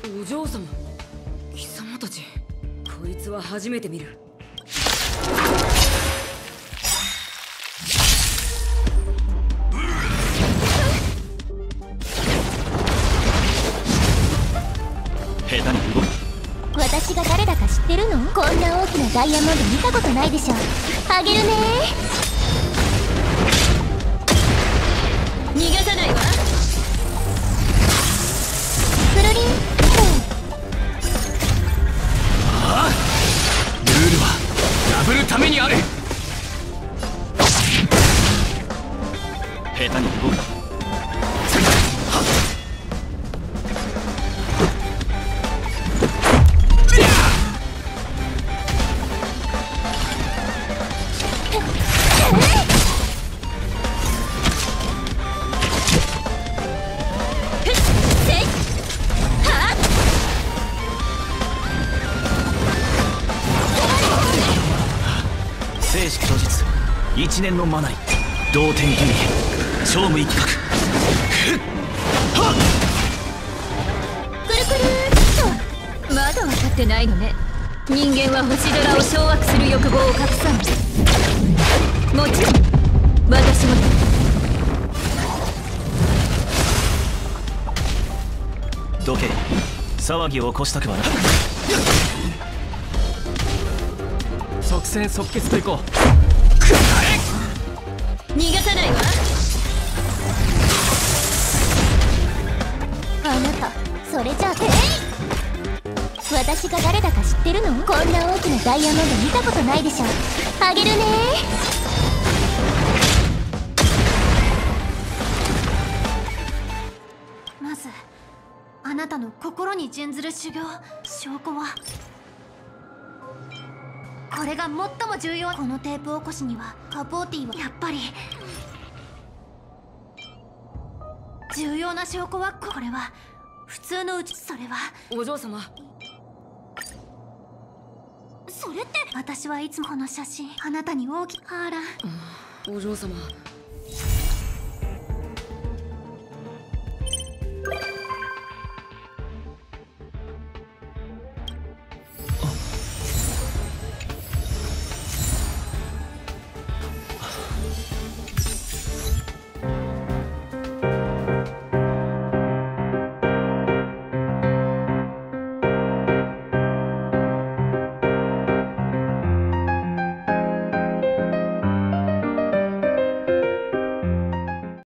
お嬢様、貴様たち、こいつは初めて見る。 下手に動く。 私が誰だか知ってるの？こんな大きなダイヤモンド見たことないでしょ。あげるね。 逃がさないわ。 くるりん。 ああ、ルールは破るためにある。下手に動くな。生死虚実、一年のマナリ、同点変化、勝務一角。 くるくるっと。 まだ分かってないのね。人間は星空を掌握する欲望を隠さない。もちろん私もどけ、騒ぎを起こしたくはな。即戦即決といこう。 逃がさないわ。 あなた、それじゃあ私が誰だか知ってるの？こんな大きなダイヤモンド見たことないでしょ。あげるね。まずあなたの心に準ずる修行、証拠はこれが最も重要。このテープ起こしにはカポーティはやっぱり重要な証拠はこれは普通のうち。それはお嬢様。 それって私はいつもこの写真あなたに大きく。あら、 お嬢様。